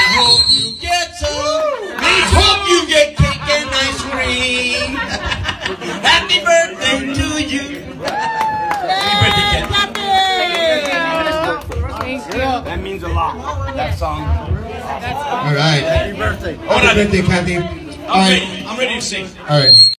hope you get some. We hope you get cake and ice cream. Happy birthday to you. Happy birthday, Kathy. That means a lot. That song. All right. Happy birthday. Happy birthday, Kathy. All right. I'm ready to sing. All right.